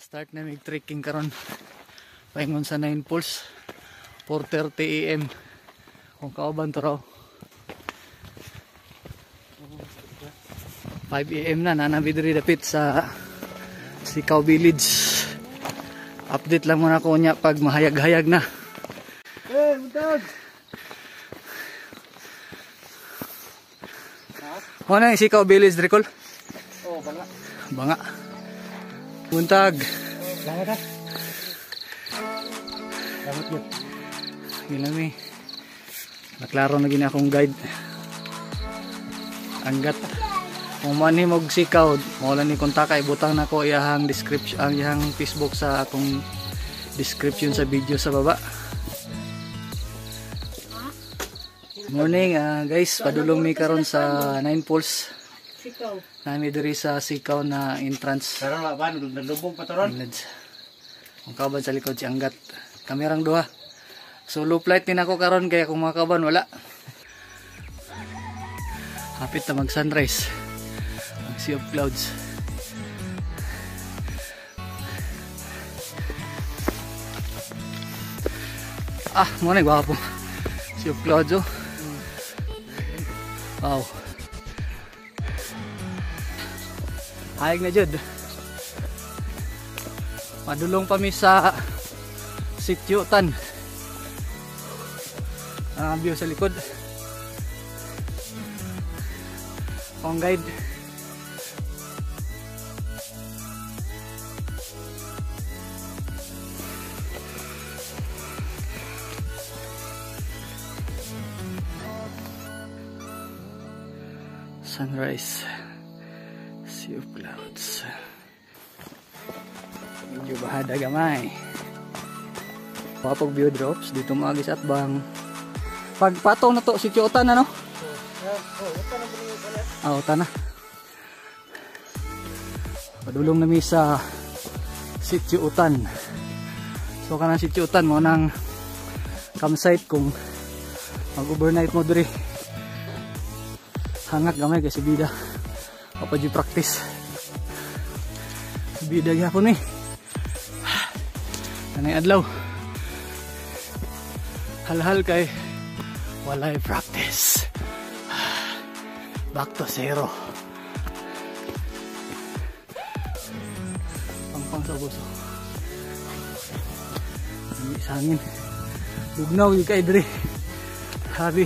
Start na may trekking karon. Paingon sa 9 Falls. 4:30 AM. Kung kauban to raw. 5 AM na nanabidri dapit sa Sikaw Village. Update lang muna ko niya pag mahayag-hayag na. Eh, buntag. Ano na yung Sikaw Village, Dricol? Oh, banga. Banga. Buntag. Banga ka. Dapat yun. Gilami. Naklaro na gina akong guide. Anggat. Kung manhimog sikaw, mawala ni kontak kay butang na ko iyahang description, ang iyahang Facebook sa akong description sa video sa baba. Morning guys, padulong mi karon sa 9 Falls. Sikaw. Nami diri sa Sikaw na entrance. Karon ba nalubog pa toron? Ang kaban sa likod si Anggat. Kamerang duha. Solo flight din ako karon kaya kung mga kaban wala. Hapit na mag sunrise. Ang sea of clouds. Muna gwapo. Sea of clouds oh. Wow. Hayag na jud. Padulong pa mi sa Sitio Tan. Ang view sa likod. Ang guide. Sunrise. Sea of clouds. Medyo bahada gamay. Papag view drops dito maagis at bang pagpataw na to si Tiotan ano? Utan na. Padulong nami sa Sitio Utan. So kanang Sitio Utan mo nang campsite kung mag-overnight mo diri. Hangat gamay kasi bida. Papadyo practice. Bida gyapon ni. Kanay adlaw. Hal-hal kay walay practice. Back to zero. Pang sa buso. Hindi sa hangin. Lugnaw yung kay diri. Habi.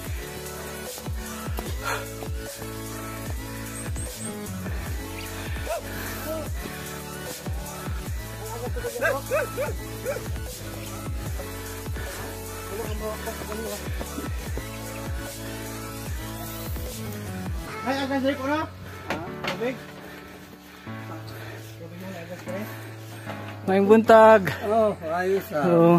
Ay, agad diri ko na. Tubig. May buntag. Oh, ayos ah. So,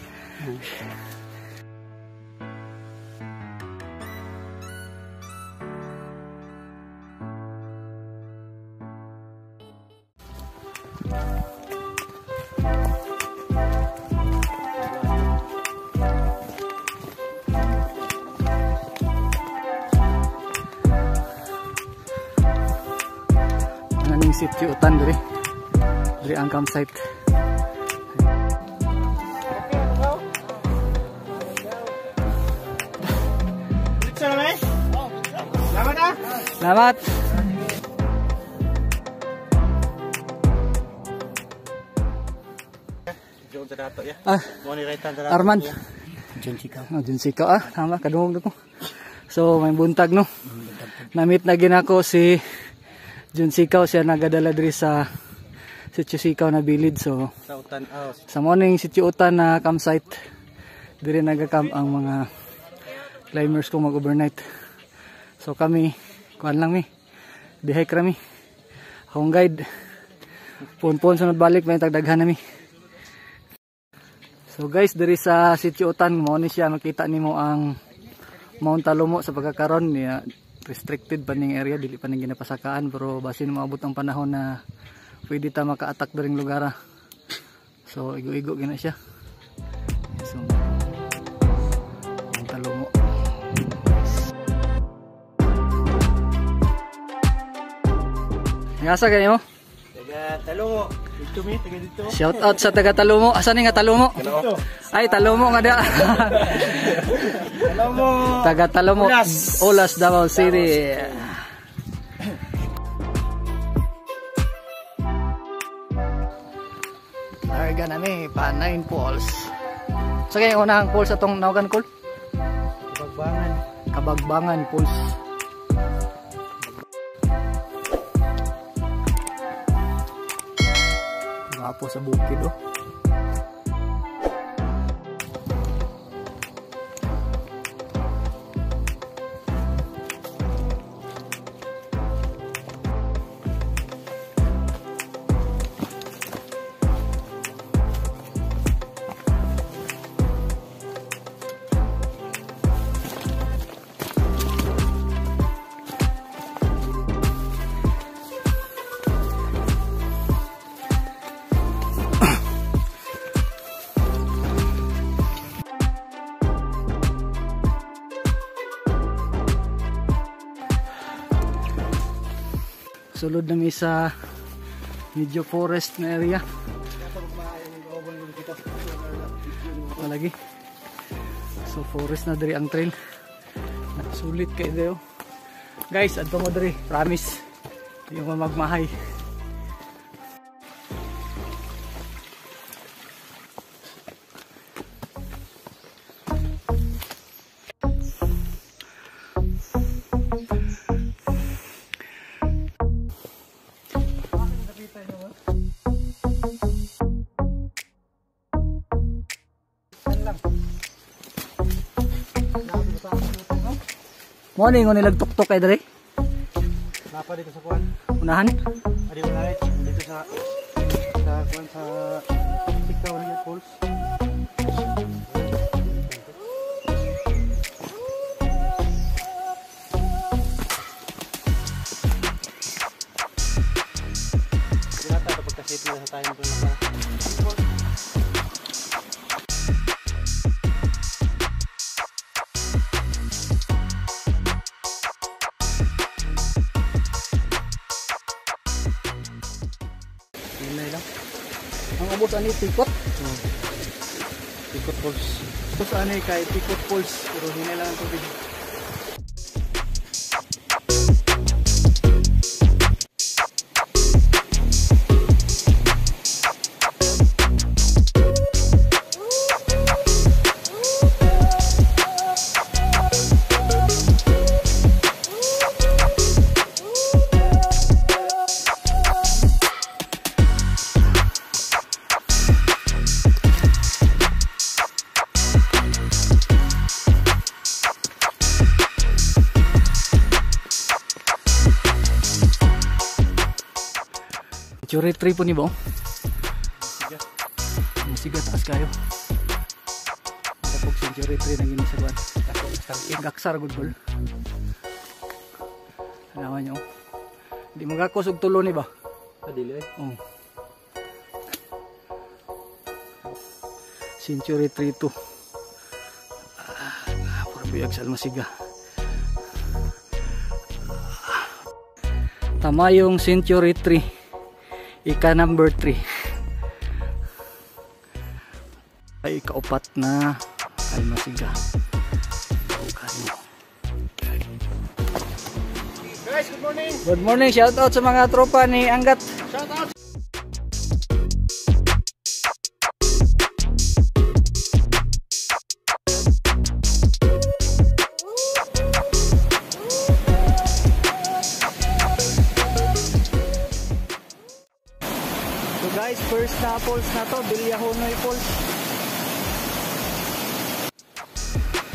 ang Sitio Utan diri. Diri ang campsite. Selamat ah. Selamat. Jom tadato ya. Mo ni raitan tadato. Arman. Jom Sikaw. Jun Sikaw tama kadungog ko. So may buntag no. Namit na ginako si Jun Sikaw, siya nagadala diri sa Sitio Sikaw na village. So Sa Utan House. sa morning Sitio Utan na campsite. Diri nagka-camp ang mga climbers ko mag-overnight. So kami, kuan lang mi. Di-hike rami. Akong guide. Pon-pon sunod balik may tagdaghan nami. So guys, diri sa Sitio Utan mo ni siya makita nimo ang Mount Talomo sa pagkakaron niya. Restricted pa ning area, dili pa ning ginapasakaan, pero basin maabot ang panahon na pwede ta maka-attack daring lugar. So igo-igo gina siya. So ang Talomo. Ngasa ganyo? Dagan. Talungo. Dito mi, taga dito. Shout out sa taga Talumo. Asan nga Talumo? Ay, Talumo nga dia. Talungo. Taga Talumo. Olas, Davao City. Larga na mi, Panain Falls. So kaya unang falls atong nawagan call? Kabagbangan. Kabagbangan Falls. Gapo sa bukid oh. Sulod na mi sa medyo forest na area. Lagi. So forest na diri ang trail. Sulit kay dayo. Guys, adto mo diri, promise. Di mo magmahay. Mo ni ngon nilag tuktok kay diri. Napa dito sa kuan? Unahan. Adi wala dito sa kuan sa Ikaw ni Falls. Dinata kapag kasi na sa tayo doon na. Ang abot ani Tikot. Tikot Falls. Tapos ani kay Tikot Falls pero hinay lang ang tubig. Century 3 po ni Bong. Musiga taas kayo. Kapag Century 3 naging sa buwan. Gaksar good ball. Alaman nyo. Hindi magakos og tulo ni ba? Adili eh. Century 3 to. Pura biyag sa Almasiga. Tama yung Century 3. Ika number 3 ay ikaupat na Almasiga. Guys, good morning. Good morning, shout out sa mga tropa ni Angat. Shout out. So guys, first na falls na to, Bilyahonoy Falls.